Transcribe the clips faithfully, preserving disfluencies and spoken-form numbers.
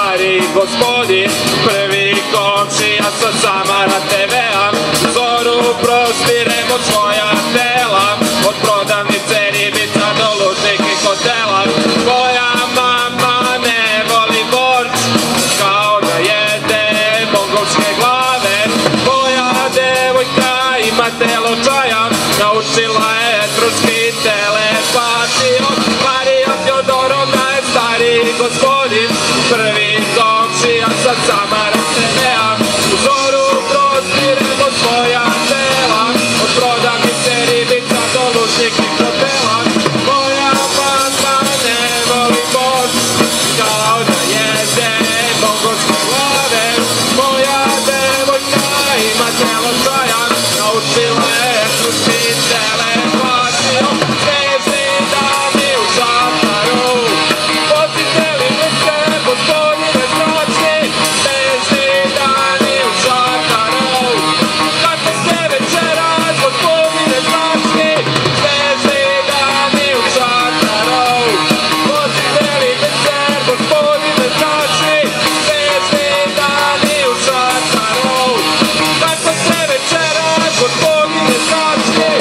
stari gospodin, prvi komšija sa Samara te vea, zoru prostiremo svoja tela, od prodavnice ribica do lužnih i hotela. Tvoja mama ne voli borč, kao da jede mongolske glave. Tvoja devojka ima telo čaja, naučila je etruški telepatiju. Marija Fjodorovna je stari gospodin, prvi komšija sa Samara te vea, u zoru prostiremo svoja tela, od prodavnice ribica do lužnih i hotela. Moja mama ne voli borč, kao da jede mongolske glave. Moja devojka ima telo čaja, naučila je etruški telepatiju. Snežni dani u Šaptaru, posjetili me se gospodine zračni. Snežni dani u Šaptaru, kako ste večeras gospodine zračni. Snežni dani u Šaptaru, posjetili me se gospodine zračni. Snežni dani u Šaptaru, kako ste večeras gospodine zračni.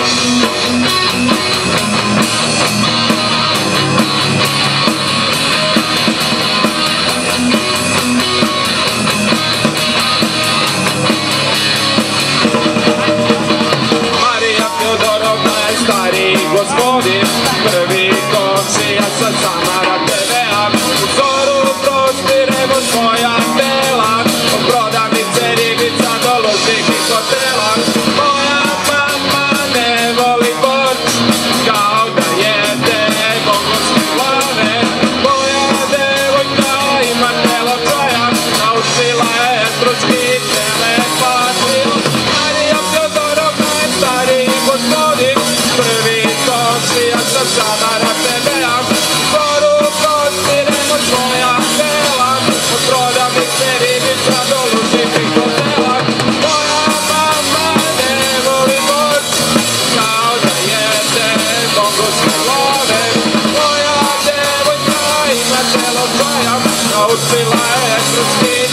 Marija Fjodorovna je stari gospodin, prvi komšija sa Samara te vea, u zoru prostiremo svoja tela, od prodavnice ribica do lužnih i hotela. Moja mama ne voli borč, kao da jede mongolske glave. Moja devojka ima telo čaja, naučila je etruški telepatiju. Marija Fjodorovna je stari gospodin, prvi komšija sa Samara te vea, u zoru prostiremo svoja tela, od prodavnice ribica do lužnih i hotela. Moja mama ne voli borč, kao da jede mongolske glave. Moja devojka ima telo čaja, naučila je etruški